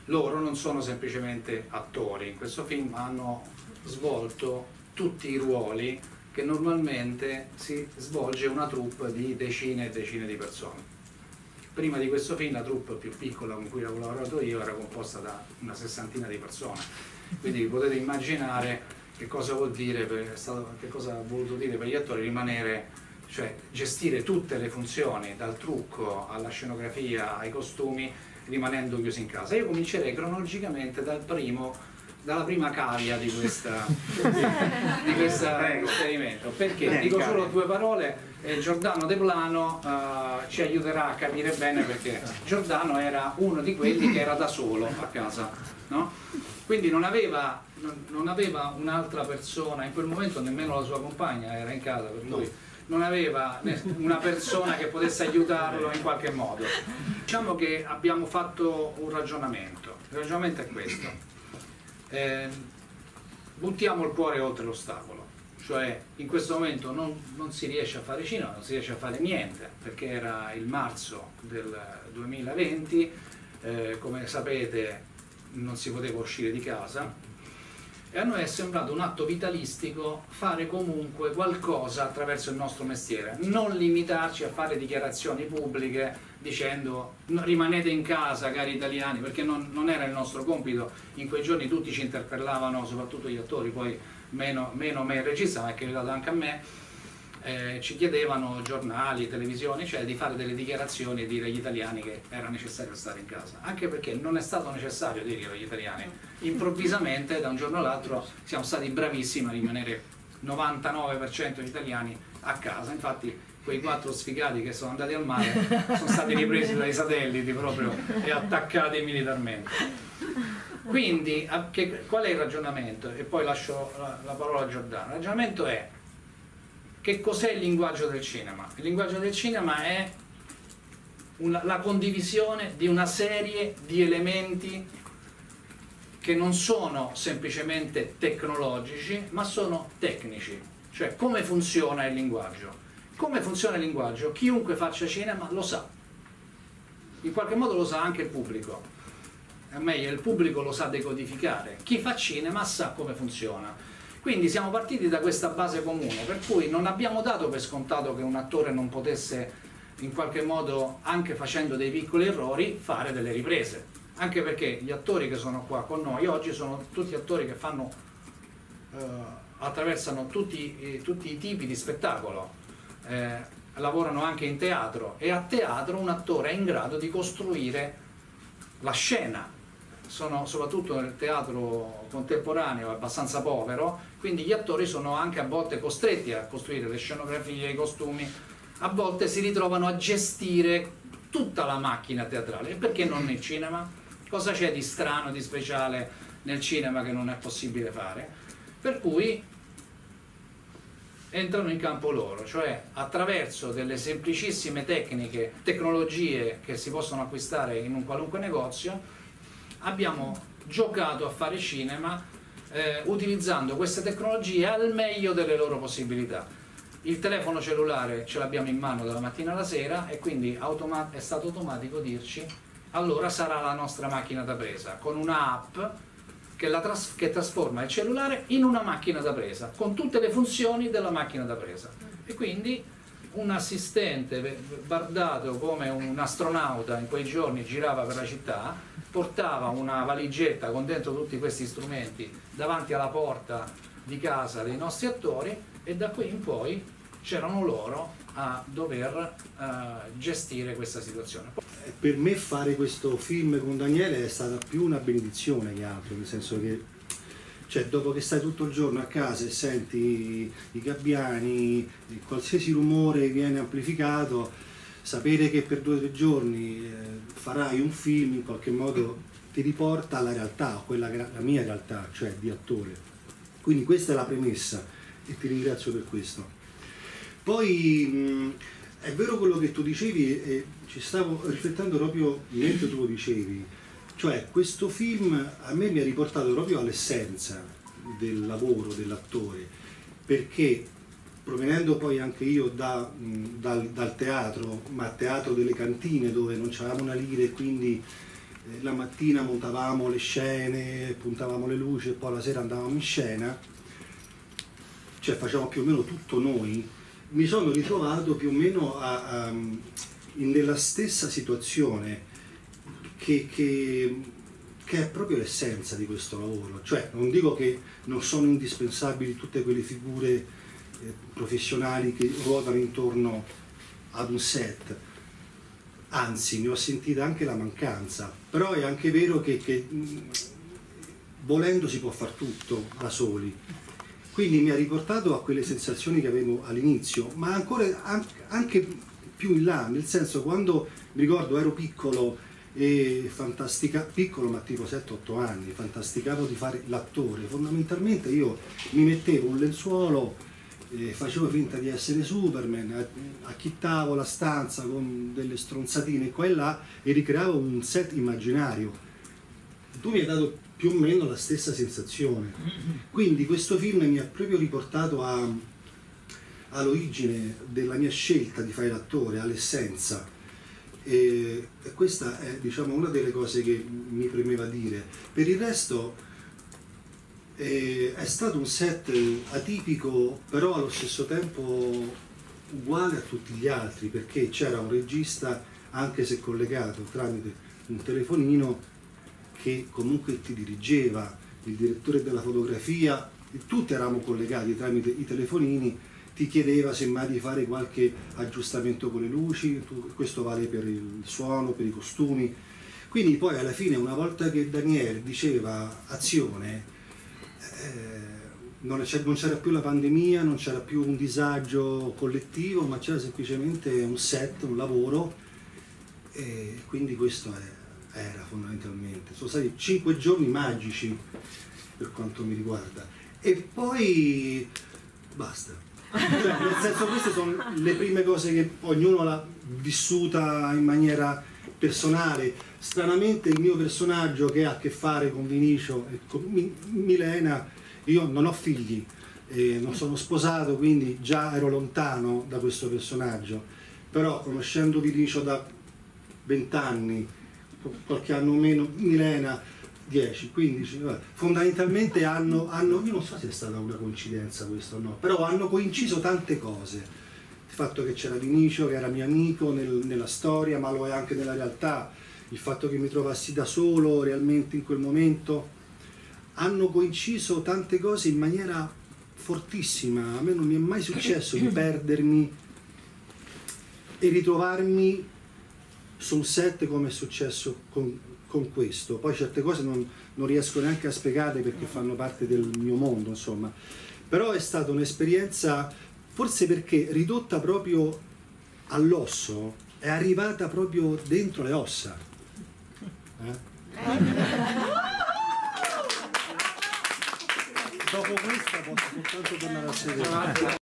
loro non sono semplicemente attori, in questo film hanno svolto tutti i ruoli che normalmente si svolge una troupe di decine e decine di persone. Prima di questo film la troupe più piccola con cui ho lavorato io era composta da una sessantina di persone, quindi potete immaginare che cosa vuol dire, che cosa ha voluto dire per gli attori rimanere, cioè gestire tutte le funzioni, dal trucco alla scenografia ai costumi, rimanendo chiusi in casa. Io comincerei cronologicamente dalla prima cavia di questo esperimento, perché dico solo due parole. Giordano De Plano ci aiuterà a capire bene, perché Giordano era uno di quelli che era da solo a casa, no? Quindi non aveva un'altra persona, in quel momento nemmeno la sua compagna era in casa, per lui non aveva una persona che potesse aiutarlo in qualche modo. Diciamo che abbiamo fatto un ragionamento, il ragionamento è questo: buttiamo il cuore oltre l'ostacolo. Cioè in questo momento non si riesce a fare cinema, non si riesce a fare niente, perché era il marzo del 2020, come sapete non si poteva uscire di casa, e a noi è sembrato un atto vitalistico fare comunque qualcosa attraverso il nostro mestiere, non limitarci a fare dichiarazioni pubbliche dicendo rimanete in casa cari italiani, perché non era il nostro compito. In quei giorni tutti ci interpellavano, soprattutto gli attori, poi meno me il regista, ma è capitato anche a me, ci chiedevano giornali, televisioni, cioè di fare delle dichiarazioni e dire agli italiani che era necessario stare in casa, anche perché non è stato necessario dirlo agli italiani. Improvvisamente da un giorno all'altro siamo stati bravissimi a rimanere 99% degli italiani a casa. Infatti quei 4 sfigati che sono andati al mare sono stati ripresi dai satelliti proprio e attaccati militarmente. Quindi qual è il ragionamento? E poi lascio la parola a Giordano. Il ragionamento è: che cos'è il linguaggio del cinema? Il linguaggio del cinema è la condivisione di una serie di elementi che non sono semplicemente tecnologici, ma sono tecnici. Cioè, come funziona il linguaggio? Come funziona il linguaggio? Chiunque faccia cinema lo sa. In qualche modo lo sa anche il pubblico. È meglio, il pubblico lo sa decodificare. Chi fa cinema sa come funziona. Quindi siamo partiti da questa base comune, per cui non abbiamo dato per scontato che un attore non potesse, in qualche modo, anche facendo dei piccoli errori, fare delle riprese. Anche perché gli attori che sono qua con noi oggi sono tutti attori che fanno, attraversano tutti i tipi di spettacolo, lavorano anche in teatro, e a teatro un attore è in grado di costruire la scena. Soprattutto nel teatro contemporaneo abbastanza povero, quindi gli attori sono anche a volte costretti a costruire le scenografie, i costumi, a volte si ritrovano a gestire tutta la macchina teatrale. E perché non nel cinema? Cosa c'è di strano, di speciale nel cinema che non è possibile fare? Per cui entrano in campo loro, cioè attraverso delle semplicissime tecnologie che si possono acquistare in un qualunque negozio. Abbiamo giocato a fare cinema utilizzando queste tecnologie al meglio delle loro possibilità. Il telefono cellulare ce l'abbiamo in mano dalla mattina alla sera, e quindi è stato automatico dirci: allora sarà la nostra macchina da presa, con una app che trasforma il cellulare in una macchina da presa, con tutte le funzioni della macchina da presa. E quindi un assistente bardato come un astronauta in quei giorni girava per la città, portava una valigetta con dentro tutti questi strumenti davanti alla porta di casa dei nostri attori, e da qui in poi c'erano loro a dover gestire questa situazione. Per me fare questo film con Daniele è stata più una benedizione che altro, nel senso che, cioè, dopo che stai tutto il giorno a casa e senti i gabbiani, qualsiasi rumore viene amplificato, sapere che per 2 o 3 giorni farai un film in qualche modo ti riporta alla realtà, quella che è la mia realtà, cioè di attore. Quindi questa è la premessa e ti ringrazio per questo. Poi è vero quello che tu dicevi, e ci stavo riflettendo proprio mentre tu lo dicevi, cioè questo film a me mi ha riportato proprio all'essenza del lavoro dell'attore, perché provenendo poi anche io dal teatro, ma teatro delle cantine, dove non c'avevamo una lira e quindi la mattina montavamo le scene, puntavamo le luci e poi la sera andavamo in scena, cioè facevamo più o meno tutto noi. Mi sono ritrovato più o meno nella stessa situazione che è proprio l'essenza di questo lavoro. Cioè, non dico che non sono indispensabili tutte quelle figure professionali che ruotano intorno ad un set, anzi ne ho sentita anche la mancanza, però è anche vero che volendo si può far tutto da soli. Quindi mi ha riportato a quelle sensazioni che avevo all'inizio, ma ancora anche più in là, nel senso, quando mi ricordo ero piccolo e piccolo ma tipo 7-8 anni, fantasticavo di fare l'attore. Fondamentalmente io mi mettevo un lenzuolo, facevo finta di essere Superman, acchittavo la stanza con delle stronzatine qua e là e ricreavo un set immaginario. Tu mi hai dato più o meno la stessa sensazione, quindi questo film mi ha proprio riportato all'origine della mia scelta di fare l'attore, all'essenza. E questa è, diciamo, una delle cose che mi premeva dire. Per il resto è stato un set atipico, però allo stesso tempo uguale a tutti gli altri, perché c'era un regista, anche se collegato tramite un telefonino, che comunque ti dirigeva, il direttore della fotografia, e tutti eravamo collegati tramite i telefonini, ti chiedeva semmai di fare qualche aggiustamento con le luci, questo vale per il suono, per i costumi. Quindi poi alla fine, una volta che Daniele diceva azione, non c'era più la pandemia, non c'era più un disagio collettivo, ma c'era semplicemente un set, un lavoro, e quindi questo era fondamentalmente. Sono stati 5 giorni magici per quanto mi riguarda. E poi basta. Cioè, nel senso, queste sono le prime cose che ognuno l'ha vissuta in maniera personale. Stranamente il mio personaggio, che ha a che fare con Vinicio e con Milena, io non ho figli, non sono sposato, quindi già ero lontano da questo personaggio, però conoscendo Vinicio da 20 anni, qualche anno meno Milena 10, 15, fondamentalmente hanno, io non so se è stata una coincidenza questo o no, però hanno coinciso tante cose. Il fatto che c'era Vinicio, che era mio amico nella storia, ma lo è anche nella realtà, il fatto che mi trovassi da solo realmente in quel momento, hanno coinciso tante cose in maniera fortissima. A me non mi è mai successo di perdermi e ritrovarmi su un set come è successo con questo. Poi certe cose non riesco neanche a spiegare perché fanno parte del mio mondo, insomma. Però è stata un'esperienza, forse perché ridotta proprio all'osso, è arrivata proprio dentro le ossa. Dopo questa posso soltanto tornare a sedere.